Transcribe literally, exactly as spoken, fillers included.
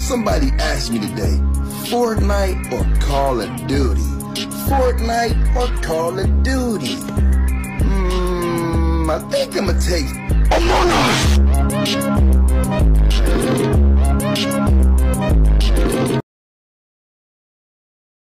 Somebody asked me today, Fortnite or Call of Duty? Fortnite or Call of Duty? Hmm, I think I'm gonna take Among Us.